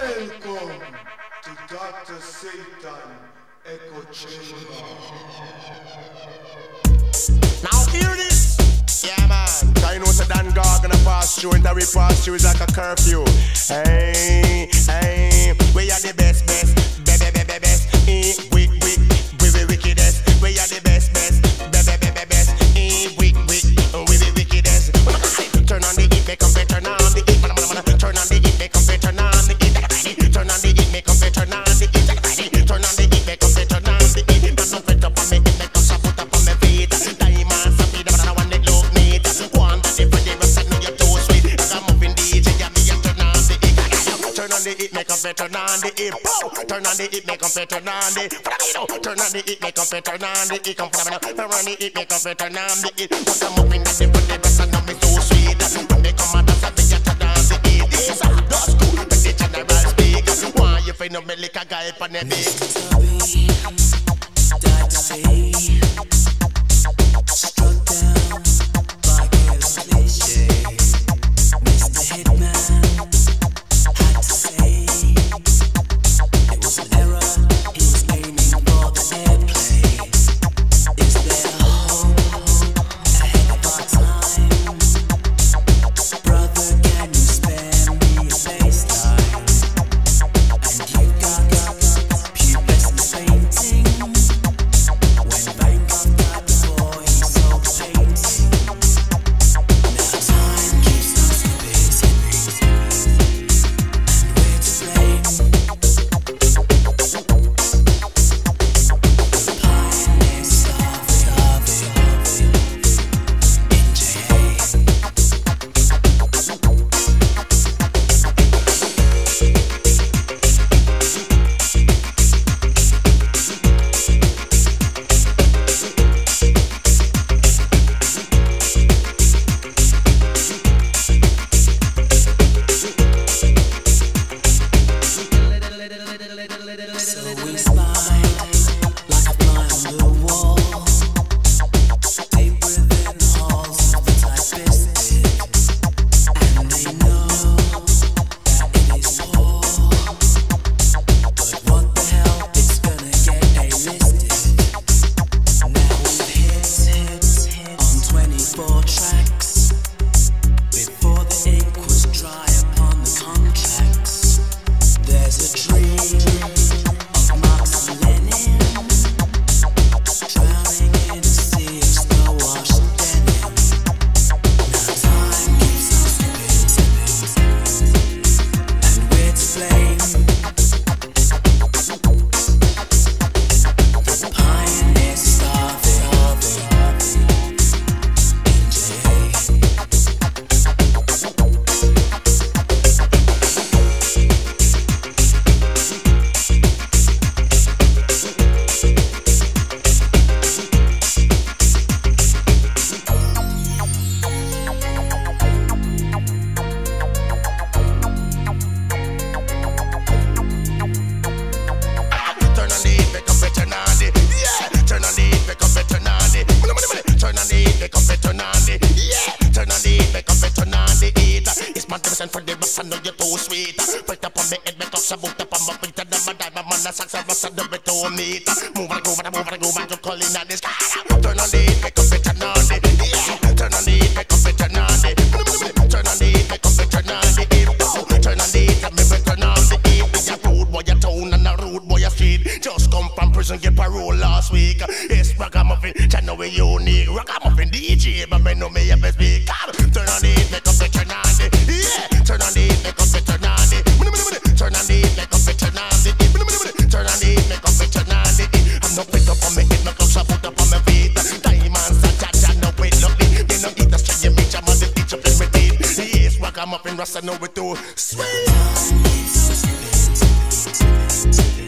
Welcome to Dr. Satan Echo Chamber. Now hear this. Yeah man, cause you know so Dan God gonna pass through, and that we pass through is like a curfew. Hey, hey, we are the best, best, best, we wickedest. We are the best, best, best, we wickedest. Turn on the heat, make 'em fit, turn on the heat. Turn on the heat, make 'em fit, turn on the heat. Turn on the heat, make 'em fit, turn on the heat. Turn on the heat, make 'em fit, turn on the heat. Don't fit up on me, make 'em shut up on my feet. Diamonds, I feel them, I want it look neat. One body for the rest, I know you're too sweet. I got moving DJ, yeah, me, turn on the heat. Turn on the heat, make 'em fit, turn on the heat. Turn on the heat, make 'em fit, turn on the heat. Turn on the heat, make 'em fit, turn on the heat. Come from me now. Turn on the heat, make 'em fit, turn on the heat. Once I'm moving that the rest, I know me too sweet. When they come out, I say, turn on the heat. These are those cool, but the general speak. Why you feel no me like a guy on the beat? Died to say, struck down by careless cliche. Mr. Hitman had to say it was an error. He was aiming for the airplane. Is there hope ahead of our time? Brother, can you spare me a baseline? And you got pew blessings painting. When Bangkok got the boy, he sold the painting. Now time keeps us busy, and we're to blame. The pioneers of it in JA. So we spy like a fly on the wall, deep within the halls of the typistic, and they know that it is poor. But what the hell, it's gonna get A-listed. Now we've hit on 24 tracks before the ink was dry upon the contracts. There's a dream of Marx and Lenin drowning in a sea of snow-washed denim. Now time keeps us busy, and we're to blame. The pioneers starving in JA. Turn on the heat, make 'em fit, turn on the yeah. Turn on the heat, make 'em fit, turn on the turn on the heat, make 'em fit, turn on the yeah. Turn on the heat, make 'em fit, turn on the heat. It's my percent for the rest, I know you're too sweet. Put up on me head, make up some boot up on my feet. And I'm a diamond man, a socks and rust and the bit to meet. Move and groove and move and groove and you're calling at this. Turn on the heat, make 'em fit, turn on the yeah. Turn on the heat, make 'em fit, turn on the turn on the heat, make 'em fit, turn on the heat. Turn on the heat, and me fit, turn on the heat. Be a rude boy a town and a rude boy a street. Just come from prison, get parole last week. It's Ragamuffin, channel we unique. Ragamuffin DJ, but me know me a best speak. Turn on the heat, make 'em fit, turn on the yeah. Turn on the heat, make 'em fit, turn on the turn on the heat, make 'em fit, turn on the turn on the heat, make 'em fit, turn on the I'm not pick up on me head, no clocks up, put up on my feet. Diamonds and cha-cha, no wait, lovely. Me no eat a string, you meet your mother, teach up in my teeth. Yes, Ragamuffin, Rasta know we too sweet.